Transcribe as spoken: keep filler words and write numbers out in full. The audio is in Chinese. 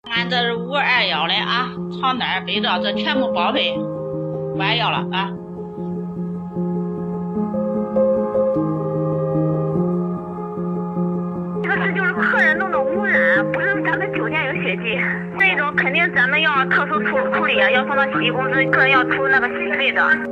俺这是五二幺的啊，床单、被罩这全部报备，完要了啊。 这个是就是客人弄的污染，不是咱们酒店有血迹，这种肯定咱们要特殊处处理啊，要送到洗衣公司，个人要出那个洗费的。